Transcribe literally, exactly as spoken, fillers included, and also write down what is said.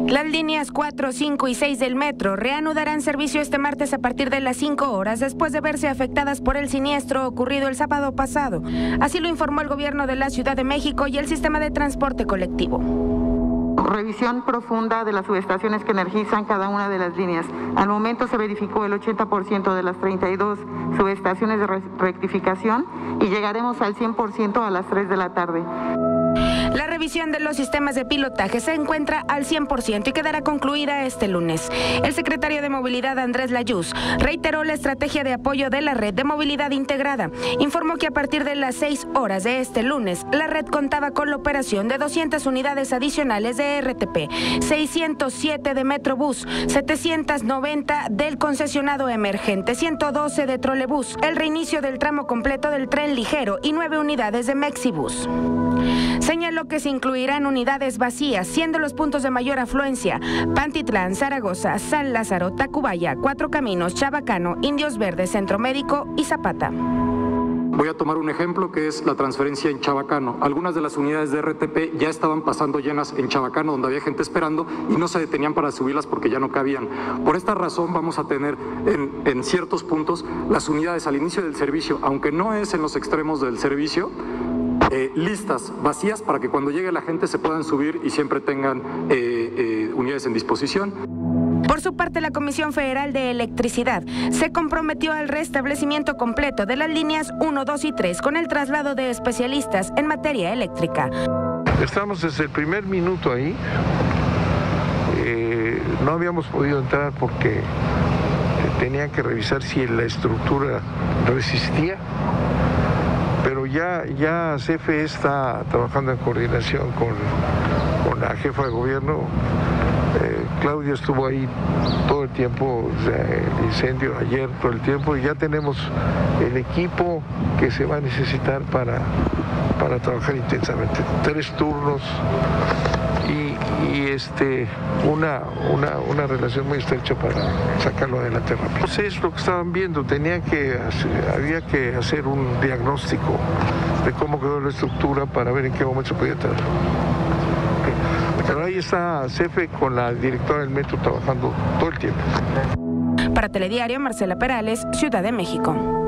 Las líneas cuatro, cinco y seis del metro reanudarán servicio este martes a partir de las cinco horas después de verse afectadas por el siniestro ocurrido el sábado pasado. Así lo informó el gobierno de la Ciudad de México y el sistema de transporte colectivo. Revisión profunda de las subestaciones que energizan cada una de las líneas. Al momento se verificó el ochenta por ciento de las treinta y dos subestaciones de rectificación y llegaremos al cien por ciento a las tres de la tarde. La revisión de los sistemas de pilotaje se encuentra al cien por ciento y quedará concluida este lunes. El secretario de Movilidad, Andrés Layuz, reiteró la estrategia de apoyo de la red de movilidad integrada. Informó que a partir de las seis horas de este lunes, la red contaba con la operación de doscientas unidades adicionales de R T P, seiscientos siete de Metrobús, setecientos noventa del concesionado emergente, ciento doce de Trolebús, el reinicio del tramo completo del tren ligero y nueve unidades de Mexibus. Señaló que se incluirán unidades vacías, siendo los puntos de mayor afluencia Pantitlán, Zaragoza, San Lázaro, Tacubaya, Cuatro Caminos, Chabacano, Indios Verdes, Centro Médico y Zapata. Voy a tomar un ejemplo que es la transferencia en Chabacano. Algunas de las unidades de R T P ya estaban pasando llenas en Chabacano, donde había gente esperando y no se detenían para subirlas porque ya no cabían. Por esta razón vamos a tener en, en ciertos puntos las unidades al inicio del servicio, aunque no es en los extremos del servicio, Eh, listas, vacías, para que cuando llegue la gente se puedan subir y siempre tengan eh, eh, unidades en disposición. Por su parte, la Comisión Federal de Electricidad se comprometió al restablecimiento completo de las líneas uno, dos y tres con el traslado de especialistas en materia eléctrica. Estamos desde el primer minuto ahí. Eh, no habíamos podido entrar porque tenían que revisar si la estructura resistía. Pero ya, ya C F E está trabajando en coordinación con, con la jefa de gobierno. Eh, Claudia estuvo ahí todo el tiempo, el incendio ayer, todo el tiempo, y ya tenemos el equipo que se va a necesitar para, para trabajar intensamente. Tres turnos y, y este, una, una, una relación muy estrecha para sacarlo adelante rápido. Pues es lo que estaban viendo, tenían que hacer, había que hacer un diagnóstico de cómo quedó la estructura para ver en qué momento se podía tratar. Pero ahí está C F E con la directora del metro trabajando todo el tiempo. Para Telediario, Marcela Perales, Ciudad de México.